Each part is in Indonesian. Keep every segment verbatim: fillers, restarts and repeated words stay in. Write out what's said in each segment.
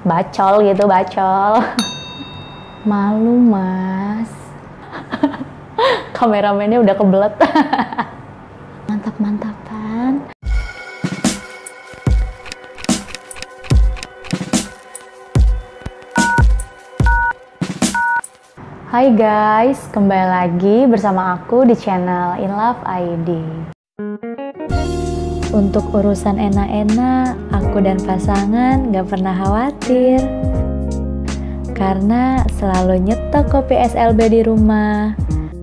bacol gitu, bacol. Malu mas. Kameramennya udah kebelet. Mantap-mantapan. Hai guys, kembali lagi bersama aku di channel In Love I D. Untuk urusan enak-enak, aku dan pasangan gak pernah khawatir karena selalu nyetok kopi S L B di rumah.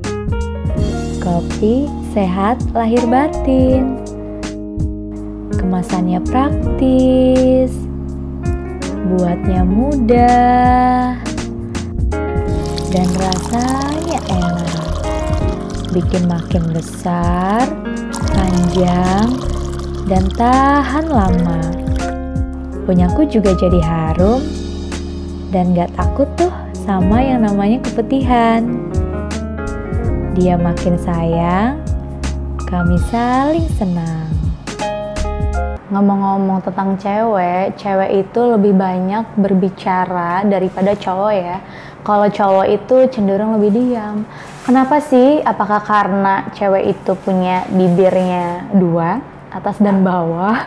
Kopi sehat lahir batin, kemasannya praktis, buatnya mudah, dan rasanya enak, bikin makin besar, panjang, dan tahan lama. Punyaku juga jadi harum, dan gak takut tuh sama yang namanya keputihan. Dia makin sayang, kami saling senang. Ngomong-ngomong tentang cewek, cewek itu lebih banyak berbicara daripada cowok ya. Kalau cowok itu cenderung lebih diam. Kenapa sih? Apakah karena cewek itu punya bibirnya dua, atas dan bawah?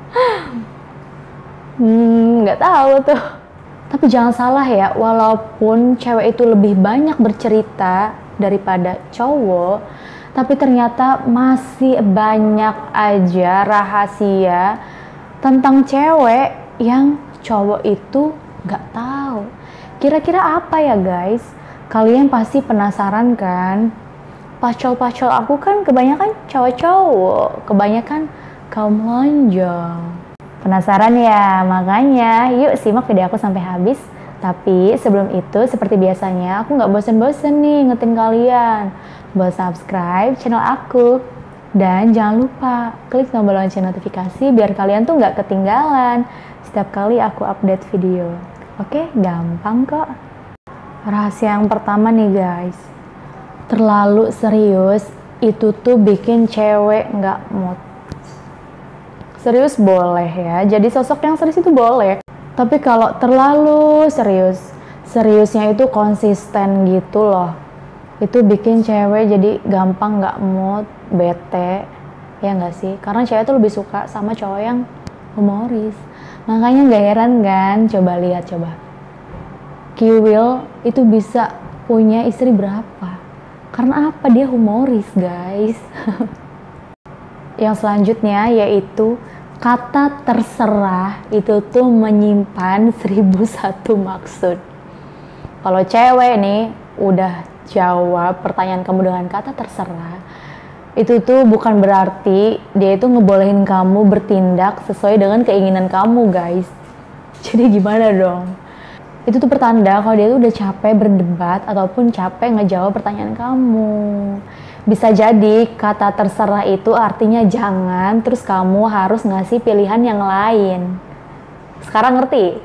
Hmm, nggak tahu tuh. Tapi jangan salah ya, walaupun cewek itu lebih banyak bercerita daripada cowok, tapi ternyata masih banyak aja rahasia tentang cewek yang cowok itu nggak tahu. Kira-kira apa ya guys? Kalian pasti penasaran kan? Pacol-pacol aku kan kebanyakan cowok-cowok, kebanyakan kaum lonjong. Penasaran ya? Makanya yuk simak video aku sampai habis. Tapi sebelum itu, seperti biasanya, aku nggak bosen-bosen nih ngetin kalian buat subscribe channel aku. Dan jangan lupa klik tombol lonceng notifikasi biar kalian tuh nggak ketinggalan setiap kali aku update video. Oke, gampang kok. Rahasia yang pertama nih guys, terlalu serius itu tuh bikin cewek nggak mood. Serius boleh ya, jadi sosok yang serius itu boleh. Tapi kalau terlalu serius, seriusnya itu konsisten gitu loh, itu bikin cewek jadi gampang nggak mood, bete, ya nggak sih? Karena cewek tuh lebih suka sama cowok yang humoris. Makanya nggak heran kan, coba lihat coba. Kiwil itu bisa punya istri berapa? Karena apa? Dia humoris guys. Yang selanjutnya yaitu kata terserah itu tuh menyimpan seribu satu maksud. Kalau cewek nih udah jawab pertanyaan kamu dengan kata terserah, itu tuh bukan berarti dia itu ngebolehin kamu bertindak sesuai dengan keinginan kamu guys. Jadi gimana dong? Itu tuh pertanda kalau dia tuh udah capek berdebat ataupun capek ngejawab pertanyaan kamu. Bisa jadi kata terserah itu artinya jangan, terus kamu harus ngasih pilihan yang lain. Sekarang ngerti?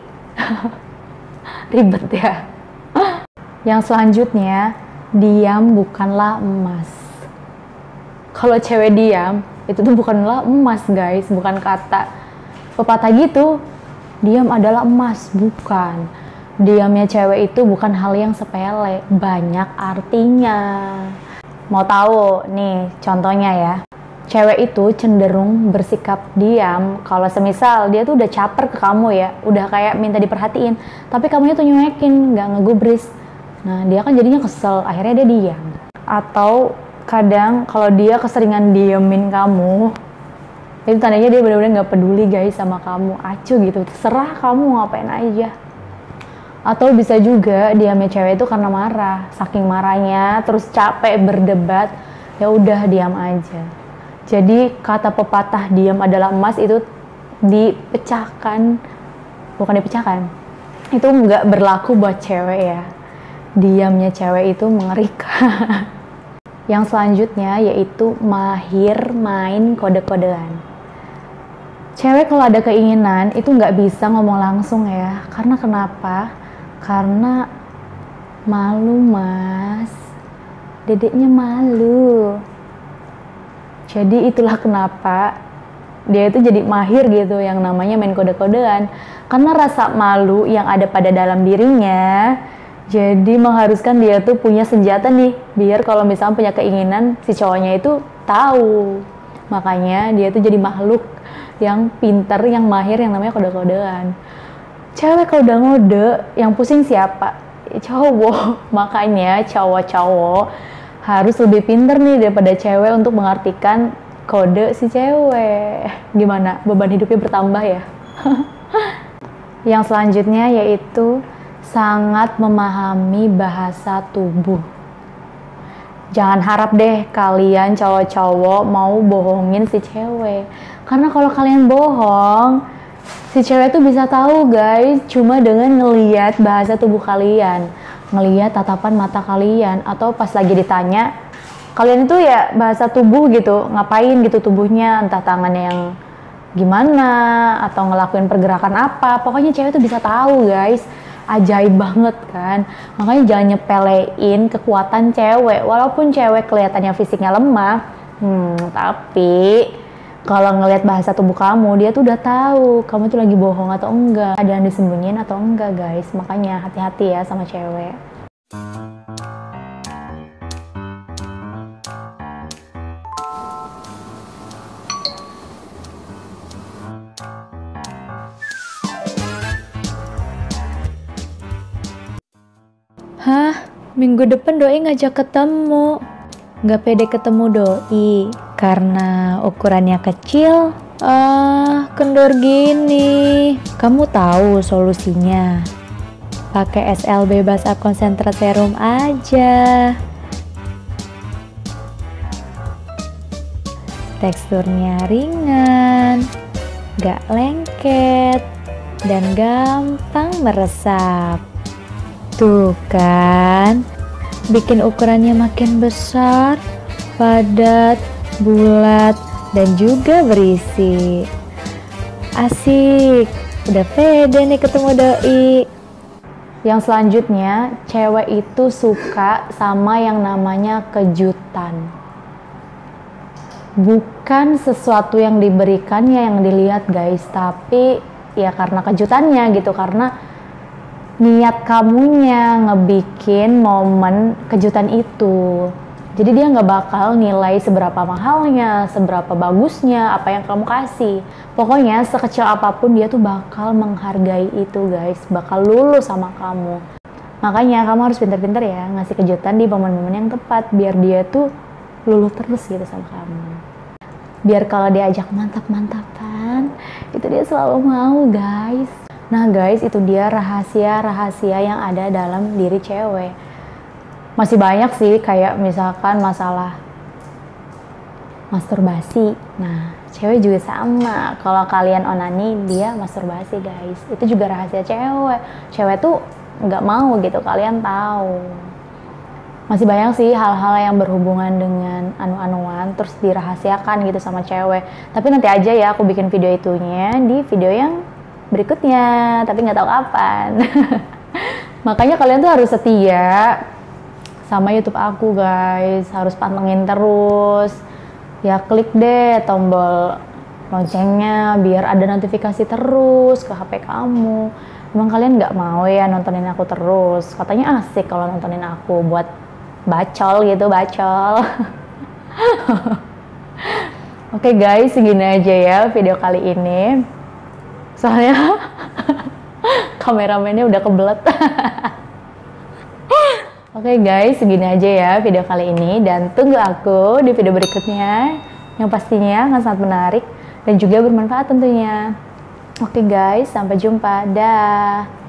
Ribet ya. Yang selanjutnya, diam bukanlah emas. Kalau cewek diam, itu tuh bukanlah emas guys, bukan kata pepatah gitu. Diam adalah emas, bukan. Diamnya cewek itu bukan hal yang sepele, banyak artinya. Mau tahu nih contohnya ya, cewek itu cenderung bersikap diam kalau semisal dia tuh udah caper ke kamu ya, udah kayak minta diperhatiin, tapi kamunya tuh nyuekin, nggak ngegubris. Nah dia kan jadinya kesel, akhirnya dia diam. Atau kadang kalau dia keseringan diemin kamu, itu tandanya dia benar-benar nggak peduli guys sama kamu, acuh gitu, terserah kamu ngapain aja. Atau bisa juga diamnya cewek itu karena marah, saking marahnya terus capek berdebat, ya udah diam aja. Jadi kata pepatah diam adalah emas itu dipecahkan, bukan dipecahkan, itu nggak berlaku buat cewek ya. Diamnya cewek itu mengerikan. Yang selanjutnya yaitu mahir main kode-kodean. Cewek kalau ada keinginan itu nggak bisa ngomong langsung ya, karena kenapa? Karena malu mas, dedeknya malu. Jadi itulah kenapa dia itu jadi mahir gitu yang namanya main kode-kodean. Karena rasa malu yang ada pada dalam dirinya, jadi mengharuskan dia tuh punya senjata nih, biar kalau misalnya punya keinginan si cowoknya itu tahu. Makanya dia tuh jadi makhluk yang pinter, yang mahir, yang namanya kode-kodean. Cewek kalau udah ngode, yang pusing siapa? Cowok. Makanya cowok-cowok harus lebih pinter nih daripada cewek untuk mengartikan kode si cewek. Gimana? Beban hidupnya bertambah ya? Yang selanjutnya yaitu sangat memahami bahasa tubuh. Jangan harap deh kalian cowok-cowok mau bohongin si cewek. Karena kalau kalian bohong, si cewek tuh bisa tahu guys, cuma dengan ngeliat bahasa tubuh kalian, ngeliat tatapan mata kalian, atau pas lagi ditanya, kalian itu ya bahasa tubuh gitu, ngapain gitu tubuhnya, entah tangannya yang gimana, atau ngelakuin pergerakan apa, pokoknya cewek tuh bisa tahu guys. Ajaib banget kan. Makanya jangan nyepelein kekuatan cewek, walaupun cewek kelihatannya fisiknya lemah, hmm, tapi kalau ngelihat bahasa tubuh kamu, dia tuh udah tahu kamu tuh lagi bohong atau enggak, ada yang disembunyiin atau enggak guys. Makanya hati-hati ya sama cewek. Hah? Minggu depan Doi ngajak ketemu. Nggak pede ketemu Doi karena ukurannya kecil. Ah, kendor gini. Kamu tahu solusinya? Pakai S L B Base Up Concentrate Serum aja. Teksturnya ringan, nggak lengket, dan gampang meresap. Tuh kan, bikin ukurannya makin besar, padat, bulat, dan juga berisi. Asik, udah pede nih ketemu Doi. Yang selanjutnya, cewek itu suka sama yang namanya kejutan. Bukan sesuatu yang diberikannya yang dilihat guys, tapi ya karena kejutannya gitu, karena niat kamunya ngebikin momen kejutan itu. Jadi dia nggak bakal nilai seberapa mahalnya, seberapa bagusnya apa yang kamu kasih. Pokoknya sekecil apapun dia tuh bakal menghargai itu guys, bakal luluh sama kamu. Makanya kamu harus pintar-pintar ya ngasih kejutan di momen-momen yang tepat, biar dia tuh luluh terus gitu sama kamu. Biar kalau diajak mantap-mantapan, itu dia selalu mau guys. Nah guys, itu dia rahasia-rahasia yang ada dalam diri cewek. Masih banyak sih, kayak misalkan masalah masturbasi. Nah, cewek juga sama. Kalau kalian onani, dia masturbasi guys. Itu juga rahasia cewek. Cewek tuh nggak mau gitu, kalian tahu. Masih banyak sih hal-hal yang berhubungan dengan anu-anuan, terus dirahasiakan gitu sama cewek. Tapi nanti aja ya aku bikin video itunya di video yang berikutnya, tapi nggak tahu kapan. Makanya kalian tuh harus setia sama YouTube aku guys, harus pantengin terus. Ya klik deh tombol loncengnya biar ada notifikasi terus ke H P kamu. Emang kalian nggak mau ya nontonin aku terus? Katanya asik kalau nontonin aku buat bacol gitu, bacol. Oke guys, segini aja ya video kali ini. Soalnya kameramennya udah kebelet. Oke guys, segini aja ya video kali ini, dan tunggu aku di video berikutnya yang pastinya akan sangat menarik dan juga bermanfaat tentunya. Oke guys, sampai jumpa. Dah.